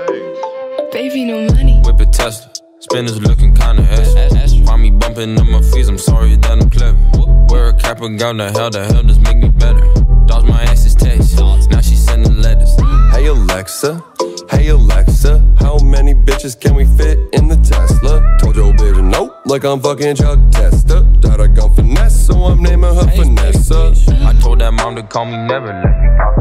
Baby, no money. Whip a Tesla, spinners looking kinda extra. Find me bumping on my fees, I'm sorry that I'm clever. Wear a cap and gown, the hell does make me better. Dodge my ex's text, now she sending letters. Hey Alexa, how many bitches can we fit in the Tesla? Told your bitch nope, like I'm fucking Chuck Testa. That I gun finesse, so I'm naming her Vanessa. I told that mom to call me never, let me call